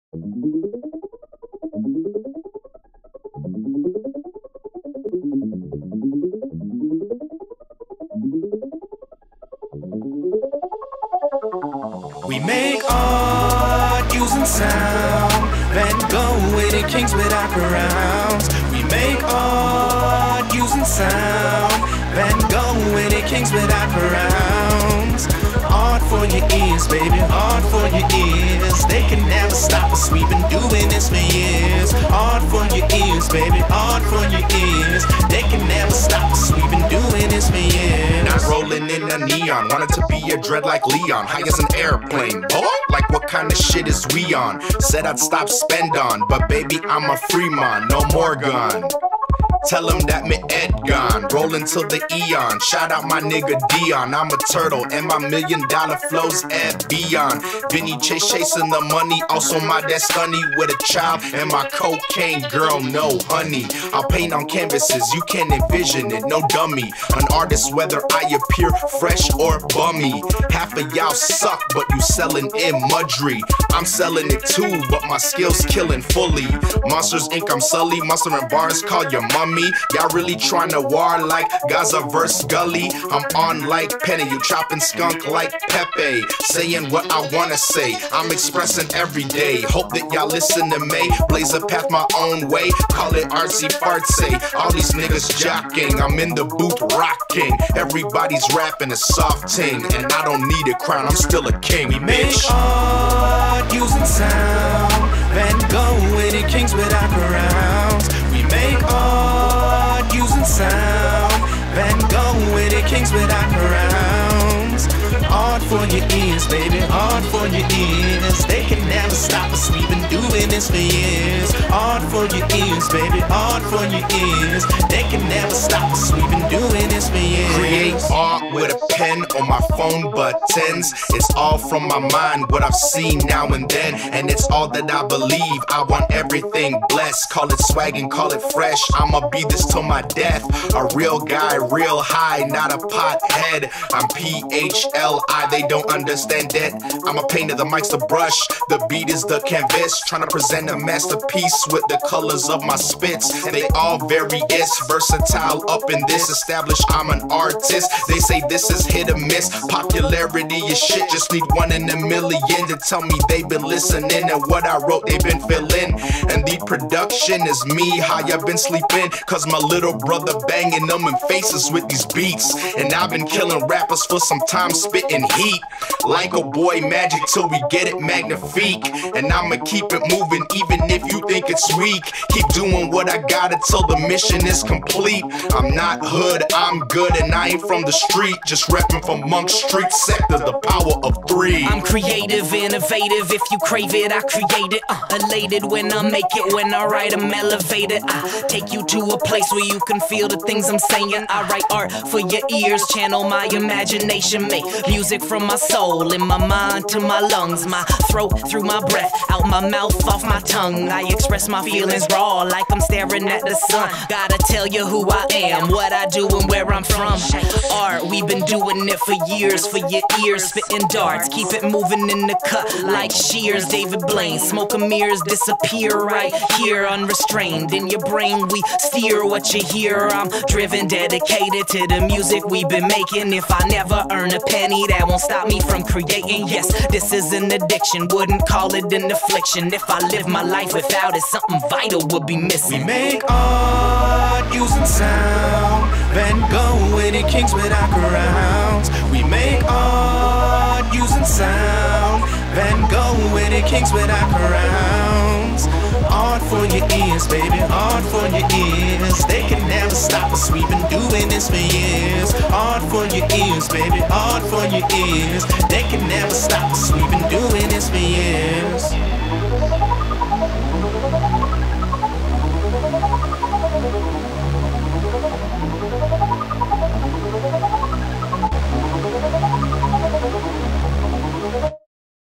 We make art using sound, Van Gogh with the kings without crowns. We make art using sound, Van Gogh with the kings without crowns. Art for your ears, baby, art for your ears. They can never stop us, we've been doing this for years. Art for your ears, baby, art for your ears. They can never stop us, we've been doing this for years. Not rolling in a neon, wanted to be a dread like Leon. High as an airplane, boy, like what kind of shit is we on? Said I'd stop spend on, but baby I'm a free man, no more gun. Tell him that me Ed gone, rollin' till the eon. Shout out my nigga Dion, I'm a turtle and my $1 million flows at beyond. Vinny chasing the money, also my destiny with a child and my cocaine girl, no honey. I'll paint on canvases, you can't envision it, no dummy. An artist whether I appear fresh or bummy. Half of y'all suck, but you sellin' imagery. I'm selling it too, but my skills killing fully. Monsters Inc. I'm Sully, Monster and Bars call your mummy. Y'all really tryna war like Gaza vs. Gully. I'm on like Penny, you chopping skunk like Pepe. Saying what I wanna say, I'm expressing every day. Hope that y'all listen to me, blaze a path my own way. Call it artsy fartsy, all these niggas jocking. I'm in the booth rocking, everybody's rapping a soft ting. And I don't need a crown, I'm still a king, We make art using sound, Van Gogh with the kings without crowns. We make art using sound, Van Gogh with the kings without crowns. Art for your ears, baby, art for your ears. They can never stop us, we've been doing this for years. Art for your ears, baby, art for your ears. They can never stop us, we've been doing this for years. Create art with a pen on my phone buttons. It's all from my mind, what I've seen now and then. And it's all that I believe, I want everything blessed. Call it swag and call it fresh, I'ma be this till my death. A real guy, real high, not a pothead. I'm PHLI, they don't understand that. I'm a painter, the mic's the brush, the beat is the canvas. Trying to present a masterpiece with the colors of my spits. And they all various, versatile up in this. Established I'm an artist, they say this is hit or miss. Popularity is shit, just need 1 in a million to tell me they've been listening. And what I wrote they've been feeling. And the production is me, high I've been sleeping. Cause my little brother banging them in faces with these beats. And I've been killing rappers for some time, spitting heat. Like a boy magic till we get it magnifique. And I'ma keep it moving even if you think it's weak. Keep doing what I gotta till the mission is complete. I'm not hood, I'm good and I ain't from the street. Just reppin' from Monk Street sector, the power of 3. I'm creative, innovative, if you crave it, I create it. Elated when I make it, when I write I'm elevated. I take you to a place where you can feel the things I'm saying. I write art for your ears, channel my imagination. Make music from my soul, in my mind to my lungs. My throat through my breath, out my mouth, off my tongue. I express my feelings raw, like I'm staring at the sun. Gotta tell you who I am, what I do and where I'm from. Art, we've been doing it for years, for your ears. Spitting darts, keep it moving in the cut like shears. David Blaine, smoke and mirrors disappear right here, unrestrained. In your brain we steer what you hear. I'm driven, dedicated to the music we've been making. If I never earn a penny, that won't stop me from creating. Yes, this is an addiction, wouldn't call it an affliction. If I live my life without it, something vital would be missing. We make art using sound, Van Gogh with the kings without crowns. We make art using sound, Van Gogh with the kings without crowns. Art for your ears, baby, art for your ears. They can never stop us, we've been doing this for years. Art for your ears, baby, art for your ears. They can never stop us, we've been doing this for years.